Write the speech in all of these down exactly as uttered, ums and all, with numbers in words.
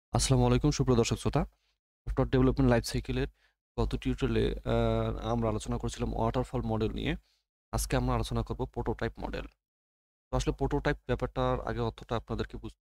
আসসালামু আলাইকুম সুপ্রিয় দর্শক শ্রোতা। সফটওয়্যার ডেভেলপমেন্ট লাইফ সাইকেলের গত টিউটোরিয়ালে আ আমরা আলোচনা করেছিলাম ওয়াটারফল মডেল নিয়ে। আজকে আমরা আলোচনা করব প্রোটোটাইপ মডেল। তো আসলে প্রোটোটাইপ ব্যাপারটার আগে অর্থটা আপনাদেরকে বুঝতে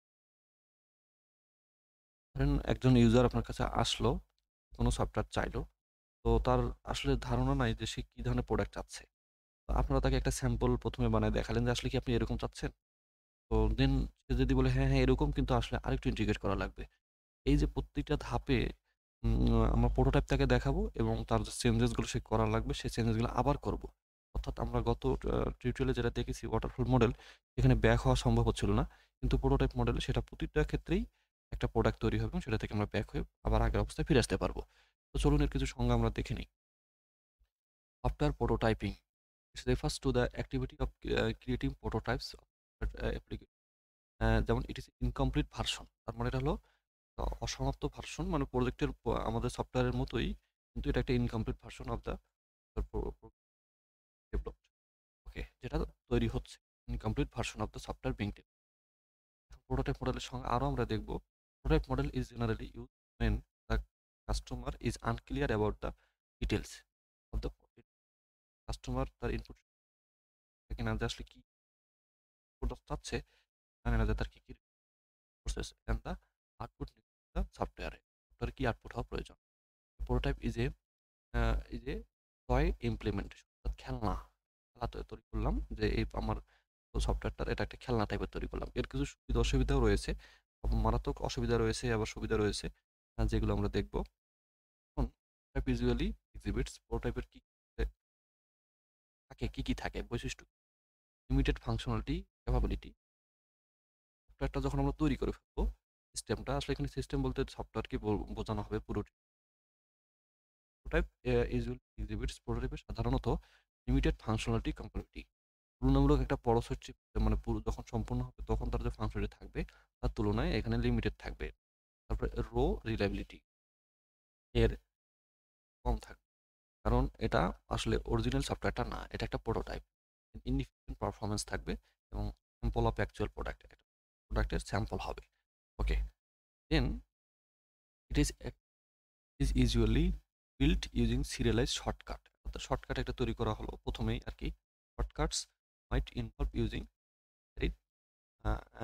পারেন। একজন ইউজার আপনার কাছে আসলো, কোনো সফটওয়্যার চাইলো। তো তার আসলে ধারণা নাই যে সে কি ধরনের প্রোডাক্ট চাচ্ছে। তো আপনারা তাকে একটা স্যাম্পল প্রথম এ বানায় দেখালেন যে আসলে কি আপনি এরকম চাচ্ছেন? তো দেন সে যদি বলে হ্যাঁ, হ্যাঁ এরকম কিন্তু আসলে আরেকটু ইন্টিগ্রেট করা লাগবে। এই যে প্রত্যেকটা ধাপে উম আমরা প্রোটোটাইপ তাকে দেখাবো এবং তার যে চেঞ্জেস গুলো সে করা লাগবে সেই চেঞ্জেস গুলো আবার করব। অর্থাৎ আমরা গত আ টিউটোরিয়ালে যেটা দেখেছি ওয়াটারফল মডেল এখানে ব্যাক হওয়া সম্ভব হচ্ছিল না। কিন্তু প্রোটোটাইপ মডেলে সেটা প্রতিটা ক্ষেত্রেই একটা প্রোডাক্ট তৈরি হবে এবং সেটা থেকে আমরা ব্যাক হয়ে আবার আগের অবস্থায় ফিরে আসতে পারবো। তো চলুন এর কিছু সংজ্ঞা আমরা দেখে নিই। Software prototyping it's refers to the activity of a creating prototypes of a application a যেমন ইট ইস ইনকমপ্লিট ভার্সন। তার মানে এটা হলো আ অসমাপ্ত ভার্সন মানে প্রজেক্টের প আমাদের সফটওয়্যারের মতোই কিন্তু এটা একটা incomplete version of the developed. Okay, যেটা তৈরি হচ্ছে। Incomplete version of the software being developed. Prototype মডেলের সঙ্গে আরো আমরা দেখব prototype model is generally used when the customer is unclear about the details of the customer তার ইনপুট থাকে না যে আসলে কি প্রোডাক্ট চাচ্ছে, জানে না যে তার কি কি process and the output the সফটওয়্যারে সফটওয়্যারে কি আউটপুট হওয়া প্রয়োজন। প্রোটোটাইপ ইজ এ আ এই যে টয় ইমপ্লিমেন্টেশন অর্থাৎ খেলনা, খেলা তো তৈরি করলাম যে এই আমার সফটওয়্যারটার এটা একটা খেলনা টাইপের তৈরি করলাম। এর কিছু সুবিধা অসুবিধাও রয়েছে। আব মারাত্মক অসুবিধা রয়েছে আবার সুবিধা রয়েছে। আ যেগুলো আমরা দেখব। এখন প্রোটোটাইপ ইউজুয়ালি এক্সিবিটস প্রোটোটাইপের কি এ থাকে, কি, কি থাকে বৈশিষ্ট্য? Limited functionality, capability. সফটওয়্যারটা যখন আমরা তৈরি করে ফেলবো, সিস্টেমটা আসলে এখানে সিস্টেম বলতে সফটওয়্যারকে বো বোঝানো হবে পুরোটি। প্রোটোটাইপ এ ইউজুয়ালি এক্সিবিটস প্রোটোটাইপের সাধারণত লিমিটেড ফাংশনালিটি ক্যাপাবিলিটি। তুলনামূলক একটা বড় সচিব মানে পুরো যখন সম্পূর্ণ হবে তখন তার যে ফাংশনালিটি থাকবে তার তুলনায় এখানে লিমিটেড থাকবে। তারপরে রো রিলায়েবিলিটি এর কম থাকবে। কারণ এটা আসলে অরিজিনাল সফটওয়্যারটা না। এটা একটা প্রোটোটাইপ। ইনডিফিনিট পারফরম্যান্স থাকবে এবং স্যাম্পল অফ অ্যাকচুয়াল প্রোডাক্ট। একটা প্রোডাক্টের স্যাম্পল হবে। Okay. Then it is is usually built using serialized shortcut. অর্থাৎ শর্টকাট একটা তৈরি করা হলো প্রথমেই আরকি। Shortcuts might involve using it a a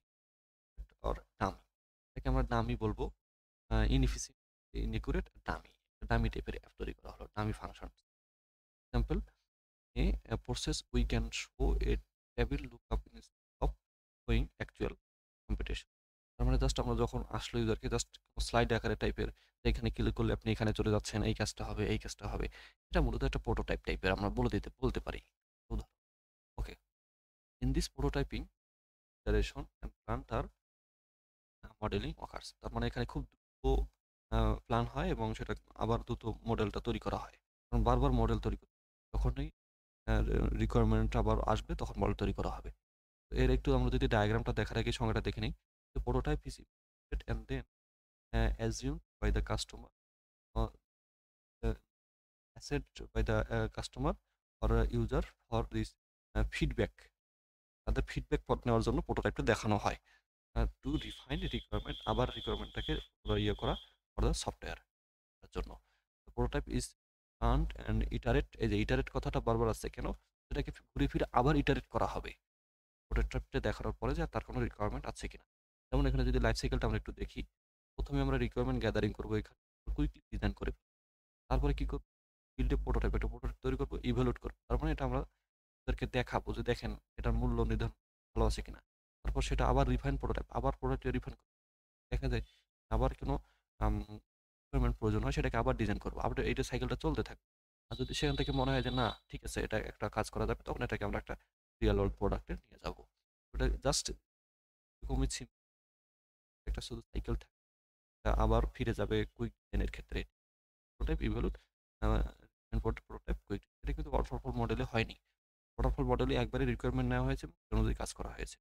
or dummy. এটাকে আমরা ডামি বলবো। A inefficient, inaccurate, dummy. Dummy টাইপের অ্যাপ তৈরি করা হলো। Dummy function. Example a a process we can show a table lookup instead of showing actual computation. তার মানে just আমরা যখন আসলো ইউজারকে জাস্ট স্লাইড আকারে টাইপের এখানে ক্লিক করলে আপনি এখানে চলে যাচ্ছেন, এই কাজটা হবে, এই কাজটা হবে। এটা মূলত একটা প্রোটোটাইপ টাইপের আমরা বলে দিতে বলতে পারি। Okay. In this prototyping iteration and plan তার মডেলিং occurs। তার মানে এখানে খুব দ্রুত আ প্ল্যান হয় এবং সেটা আবার দ্রুত মডেলটা তৈরি করা হয়। কারণ বারবার মডেল তৈরি করতে যখনই আ রিকোয়ারমেন্ট আবার আসবে তখন মডেল তৈরি করা হবে। তো এর একটু আমরা যদি ডায়াগ্রামটা দেখার আগে সংজ্ঞাটা দেখে নেই। The prototype is evaluated and then uh, assumed by the customer or uh, assessed by the uh, customer or uh, user for this uh, feedback। তাদের ফিডব্যাক পথ নেওয়ার জন্য প্রোটোটাইপটা দেখানো হয়। টু রিফাইন রিকোয়ারমেন্ট আবার রিকোয়ারমেন্টটাকে ইয়ে করা ফর দ্য সফটওয়্যার এর জন্য। Prototype is earned and iterate এই যে ইটারেট কথাটা বারবার আসছে কেন? সেটাকে ঘুরে ফিরে আবার ইটারেট করা হবে। প্রোটোটাইপটা দেখানোর পরে যে তার কোনো রিকোয়ারমেন্ট আছে কিনা। যেমন এখানে যদি লাইফ সাইকেলটা আমরা একটু দেখি। প্রথমে আমরা রিকোয়ারমেন্ট গ্যাদারিং করব এখানে কুইকলি ডিজাইন করে। তারপরে কি করব? ফিল্ডে প্রোটোটাইপ একটা প্রোটোটাইপ তৈরি করব, ইভালুয়েট করব। তার মানে এটা আমরা তাদেরকে দেখাবো যে দেখেন এটার মূল্য নির্ধারণ ভালো আছে কিনা। তারপর সেটা আবার রিফাইন প্রোটোটাইপ আবার প্রোটোটাইপ রিফাইন দেখা যায় আবার কোনো আম রিকোয়ারমেন্ট প্রয়োজন হয় সেটাকে আবার ডিজাইন করব। আবার এইটা সাইকেলটা চলতে থাকবে। আর যদি সেখান থেকে মনে হয় যে না ঠিক আছে এটা একটা কাজ করা যাবে তখন এটাকে আমরা একটা রিয়াল ওয়ার্ল্ড প্রোডাক্টে নিয়ে যাব। ওটা জাস্ট এরকমই ছিল একটা শুধু সাইকেল থাকে আবার ফিরে যাবে কুইক ডিজাইনের ক্ষেত্রে। Prototype evaluate a prototype quick এটা কিন্তু ওয়াটারফল মডেলে হয়নি। ওয়াটারফল মডেলে একবারে রিকোয়ারমেন্ট নেওয়া হয়েছে এবং সেই অনুযায়ী কাজ করা হয়েছে।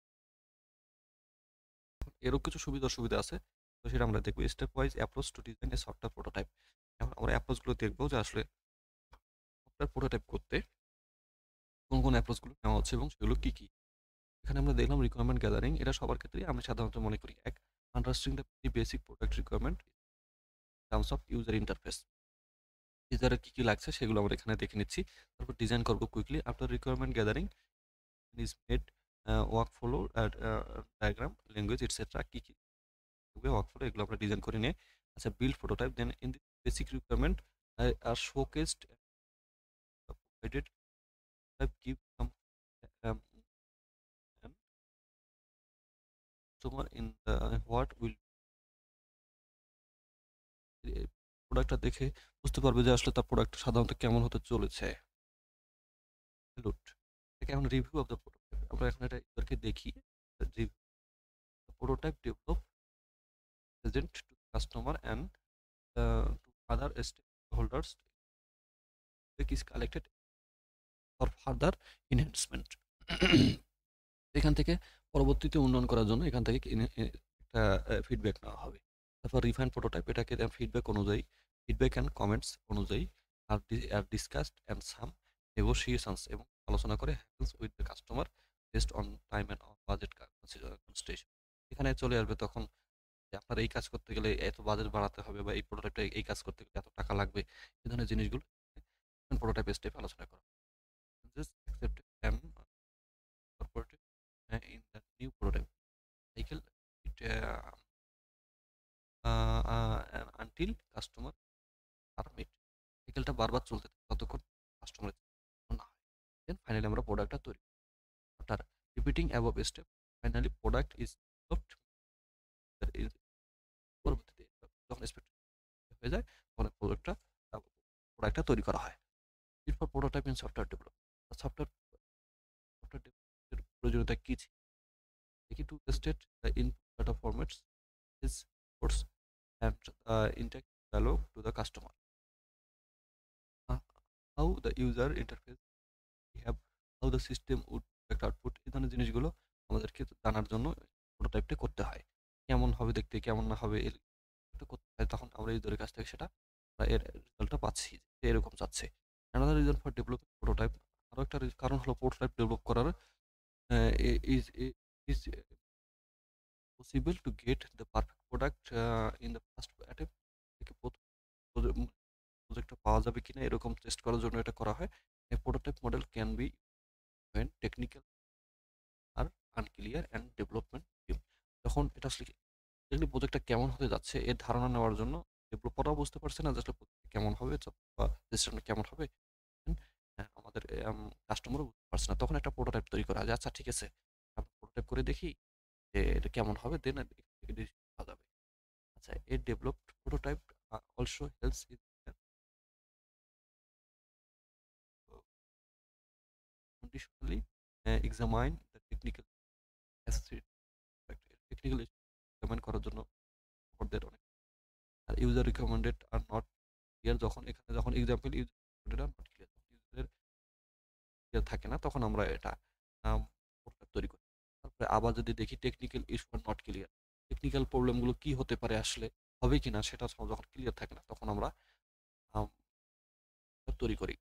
এরও কিছু সুবিধা অসুবিধা আছে। তো সেটা আমরা দেখব। Step wise approach to design a software prototype. এখন আমরা অ্যাপ্রোচ গুলো দেখব যে আসলে সফটওয়্যার প্রোটোটাইপ করতে কোন, কোন অ্যাপ্রোচ গুলো নেওয়া হচ্ছে এবং সেগুলো কি, কি? এখানে আমরা দেখলাম রিকোয়ারমেন্ট গ্যাদারিং এটা সবার ক্ষেত্রেই আমি সাধারণত মনে করি এক understanding the very basic product requirement in terms of user interface. ইউজারের কি কি লাগছে সেগুলো আমরা এখানে দেখে নিচ্ছি। তারপর ডিজাইন করব quickly. After requirement gathering is made workflow diagram language etcetera কি কি ওয়ার্ক ফ্লো এগুলো আমরা ডিজাইন করে নিয়ে আচ্ছা build prototype then in the basic requirement are showcased provided give some um, customer in the what will প্রোডাক্টটা দেখে বুঝতে পারবে যে আসলে তার প্রোডাক্ট সাধারণত কেমন হতে চলেছে। লুট এটা এখন রিভিউ অফ দ্য প্রোটোটাইপ আমরা এখন এটা ইউজারকে দেখি review prototype develop present to customer and to other stakeholders is collected for further enhancement এখান থেকে পরবর্তীতে উন্নয়ন করার জন্য এখান থেকে একটা ফিডব্যাক নেওয়া হবে। তারপর রিফাইন প্রোটোটাইপ এটাকে ফিডব্যাক অনুযায়ী ফিডব্যাক অ্যান্ড কমেন্টস অনুযায়ী are are discussed and some negotiations এবং আলোচনা করে happens with the customer based on time and budget consideration. এখানে চলে আসবে তখন যে আপনার এই কাজ করতে গেলে এত বাজেট বাড়াতে হবে বা এই প্রোটোটাইপটা এই কাজ করতে গেলে এত টাকা লাগবে, এই ধরনের জিনিসগুলো প্রোটোটাইপ স্টেপ আলোচনা করা incorporated uh, in the new prototype cycle it uh, uh, uh, until customer are met সাইকেলটা বারবার চলতে থাকে ততক্ষণ কাস্টমার না হয় দেন ফাইনালি আমরা প্রোডাক্টটা তৈরি after repeating above step finally product is developed পরবর্তীতে যখন এক্সপেক্ট হয়ে যায় তখন প্রোডাক্টটা প্রোডাক্টটা তৈরি করা হয়। এরপর prototype in software develop software software ডেভেলপের প্রয়োজনীয়তা কি ছিল দেখি to state the input data formats is course and uh, interact dialogue to the customer uh, how the user interface we have how the system would affect output এই ধরনের জিনিসগুলো আমাদেরকে জানার জন্য প্রোটোটাইপটা করতে হয় কেমন হবে দেখতে কেমন না হবে এটা করতে হয় তখন আমরা ইউজারের কাছ থেকে সেটা এর রেজাল্টটা পাচ্ছি যে এরকম যাচ্ছে। another reason for developing prototype আরো একটা কারণ হলো প্রোটোটাইপ ডেভেলপ করার is is possible to get the perfect product uh, in the first attempt থেকে প্রজেক্টটা পাওয়া যাবে কিনা এরকম টেস্ট করার জন্য এটা করা হয়। a prototype model can be when technical are unclear and development team তখন এটা আসলে এগুলি প্রজেক্টটা কেমন হতে যাচ্ছে এর ধারণা নেওয়ার জন্য ডেভেলপাররাও বুঝতে পারছে না যে আসলে কেমন হবে বা সিস্টেমটা কেমন হবে আমাদের কাস্টমারও বুঝতে পারছে না তখন একটা প্রোটোটাইপ তৈরি করা যায় আচ্ছা ঠিক আছে আমরা প্রোটোটাইপ করে দেখি যে এটা কেমন হবে দেন যাবে। আচ্ছা এর developed prototype also helps in conditionally uh, examine the technical aspect technical examine করার জন্য ওদের অনেক আর user recommended are not clear যখন এখানে যখন example user are not clear ইউজারের ক্লিয়ার থাকে না তখন আমরা এটা তৈরি করি। তারপরে আবার যদি দেখি technical issue are not clear technical প্রবলেমগুলো কি হতে পারে আসলে হবে কিনা সেটা যখন ক্লিয়ার থাকে না তখন আমরা তৈরি করি।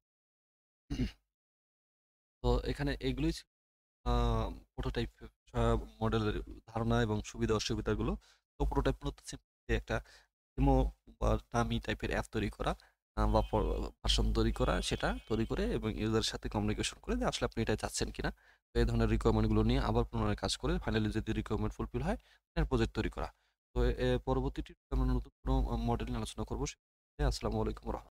তো এখানে এগুলোই প্রোটোটাইপ মডেলের ধারণা এবং সুবিধা অসুবিধাগুলো। তো প্রোটোটাইপ মূলত একটা ডেমো বা দামি টাইপের অ্যাপ তৈরি করা বা ভার্সন তৈরি করা সেটা তৈরি করে এবং ইউজারের সাথে কমিউনিকেশন করে যে আসলে আপনি এটা চাচ্ছেন কিনা তো এই ধরনের রিকোয়ারমেন্টগুলো নিয়ে আবার পুনরায় কাজ করে ফাইনালি যদি রিকোয়ারমেন্ট ফুলফিল হয় প্রজেক্ট তৈরি করা। তো পরবর্তীটি আমরা নতুন কোনো মডেল নিয়ে আলোচনা করবো। আসসালামু আলাইকুম।